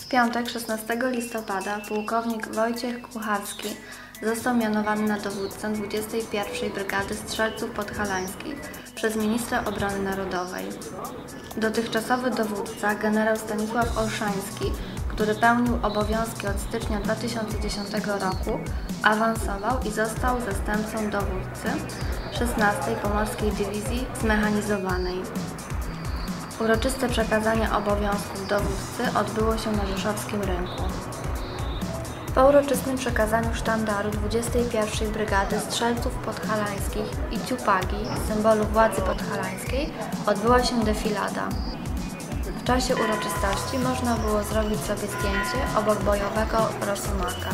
piątek 16 listopada pułkownik Wojciech Kucharski został mianowany na dowódcę 21. Brygady Strzelców Podhalańskich przez ministra obrony narodowej. Dotychczasowy dowódca, generał Stanisław Olszański, który pełnił obowiązki od stycznia 2010 roku, awansował i został zastępcą dowódcy 16. Pomorskiej Dywizji Zmechanizowanej. Uroczyste przekazanie obowiązków dowódcy odbyło się na Rzeszowskim Rynku. Po uroczystym przekazaniu sztandaru 21. Brygady Strzelców Podhalańskich i ciupagi, symbolu władzy podhalańskiej, odbyła się defilada. W czasie uroczystości można było zrobić sobie zdjęcie obok bojowego rosomaka.